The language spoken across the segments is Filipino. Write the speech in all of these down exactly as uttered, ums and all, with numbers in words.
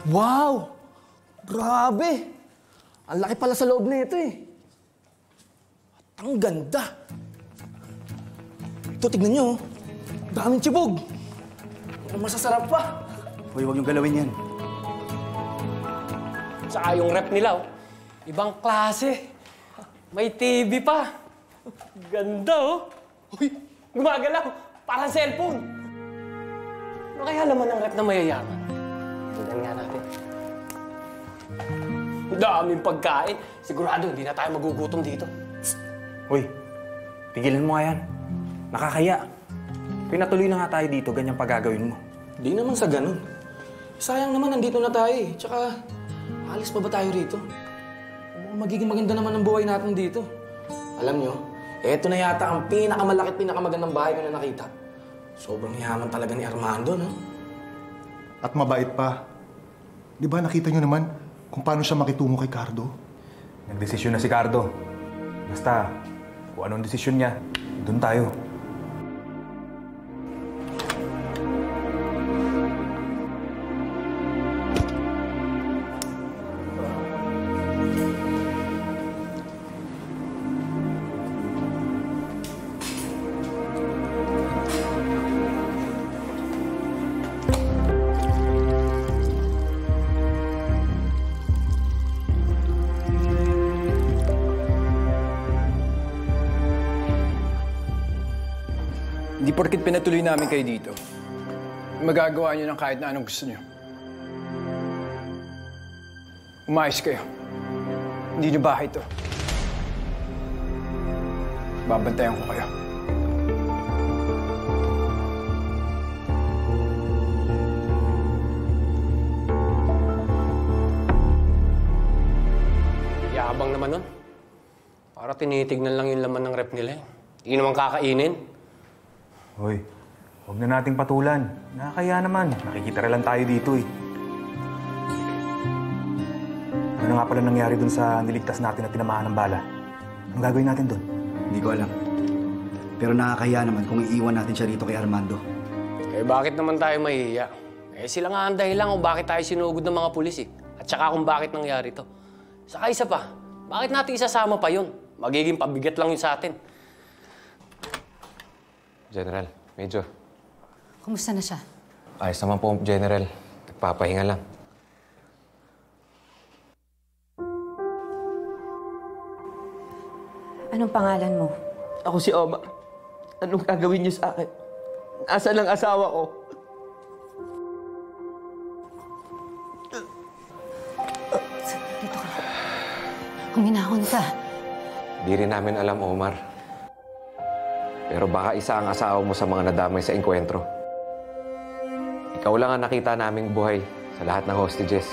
Wow! Grabe! Ang laki pala sa loob na ito eh. At ang ganda. Ito, tignan nyo. Daming tibog. Ang masasarap pa. Hoy, huwag niyong galawin yan. Tsaka yung rep nila, oh. Ibang klase. May T V pa. Ganda, oh. Uy, gumagalaw. Parang cellphone. Ano kaya laman ng rep na mayayaman? Tignan nga natin. Daming pagkain. Sigurado, hindi na tayo magugutom dito. Hoy, pigilan mo nga yan. Nakakaya. Pinatuloy na nga tayo dito, ganyang pagagawin mo. Di naman sa ganun. Sayang naman, nandito na tayo eh. Tsaka, alis pa ba tayo rito? Magiging maganda naman ang buhay natin dito. Alam nyo, eto na yata ang pinakamalaki at pinakamagandang bahay ko na nakita. Sobrang yaman talaga ni Armando, no? At mabait pa. Di ba nakita nyo naman kung paano siya makitungo kay Cardo? Nagdesisyon na si Cardo. Basta, kung anong desisyon niya, doon tayo. Hindi porkit pinatuloy namin kayo dito, magagawa niyo ng kahit na anong gusto niyo. Umayos kayo. Hindi niyo bahay ito. Babantayan ko kayo. Yabang naman nun. Para tinitignan lang yung laman ng rep nila. Hindi naman kakainin. Hoy, huwag na nating patulan. Nakakaya naman. Nakikita lang tayo dito eh. Ano nga pala nangyari dun sa niligtas natin at tinamahan ng bala? Anong gagawin natin dun? Hindi ko alam. Pero nakakahiya naman kung iiwan natin siya rito kay Armando. Eh bakit naman tayo mahihiya? Eh sila nga ang dahilan kung bakit tayo sinugod ng mga pulis eh. At saka kung bakit nangyari to. Saka isa pa, bakit natin isasama pa yun? Magiging pabigat lang yun sa atin. General, Major. Kumusta na siya? Ayos naman po, General. Nagpapahinga lang. Anong pangalan mo? Ako si Oma. Anong gagawin niyo sa akin? Nasaan ang asawa ko? Dito ka. Huminahon ka. Di rin namin alam, Omar. Pero baka isa ang asawa mo sa mga nadamay sa engkwentro. Ikaw lang ang nakita naming buhay sa lahat ng hostages.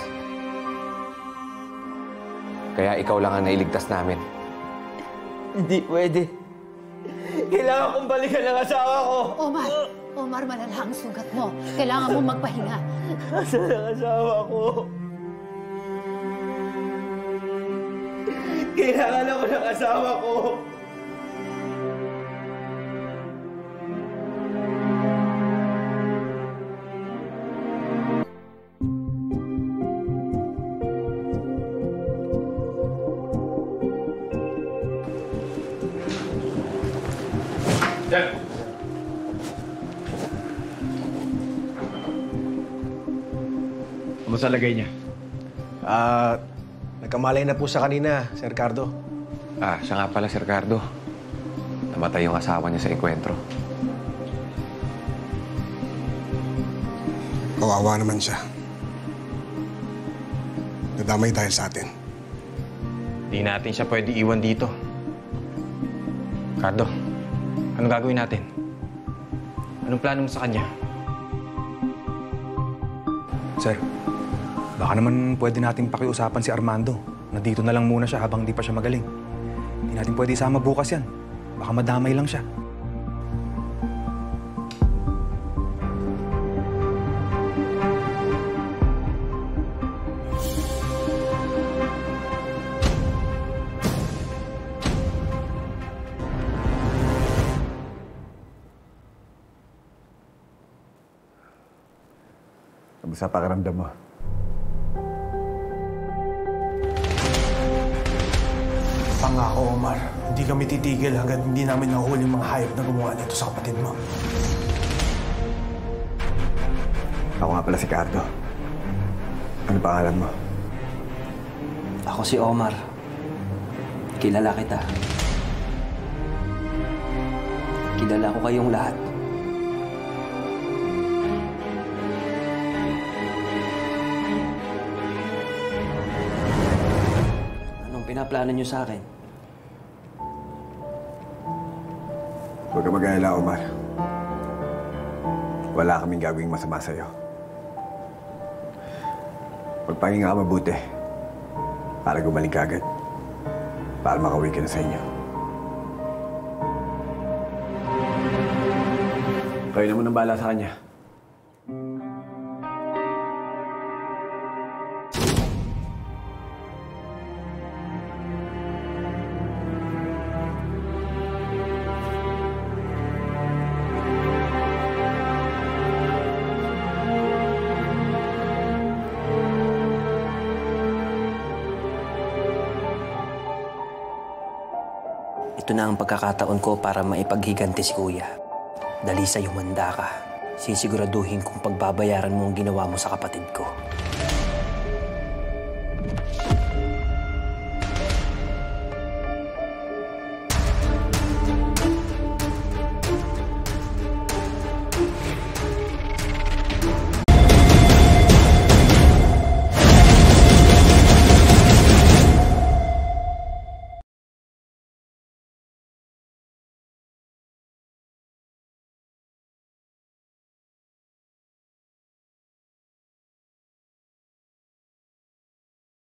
Kaya ikaw lang ang nailigtas namin. Hindi pwede. Kailangan kong balikan ang asawa ko. Omar! Omar, malala ang sugat mo. Kailangan mo magpahinga. Nasaan ang asawa ko? Kailangan ako ng asawa ko. Yan. Kamusta lagay niya? Ah, uh, nagkamalay na po sa kanina, Sir Cardo. Ah, siya nga pala, Sir Cardo. Namatay yung asawa niya sa engkwentro. Kawawa naman siya. Nadamay dahil sa atin. Di natin siya pwede iwan dito. Cardo, anong gagawin natin? Anong plano mo sa kanya? Sir, baka naman pwede natin pakiusapan si Armando na dito na lang muna siya habang di pa siya magaling. Hindi natin pwede isama bukas yan. Baka madamay lang siya. Kamusta pakiramdam mo? Pangako, Omar. Hindi kami titigil hanggang hindi namin nahuli yung mga hayop na gumawa nito sa kapatid mo. Ako nga pala si Cardo. Ano pangalan mo? Ako si Omar. Kilala kita. Kilala ko kayong lahat. Anong pinaplano niyo sa akin? Huwag ka mag-alala, Omar. Wala kaming gagawing masama sa'yo. Magpahinga ka mabuti para gumaling ka agad. Para makauwi ka na sa inyo. Kayo naman ang bahala sa kanya. Ito na ang pagkakataon ko para maipaghiganti si Kuya. Dali sa'yo, manda ka. Sisiguraduhin kong pagbabayaran mo ang ginawa mo sa kapatid ko.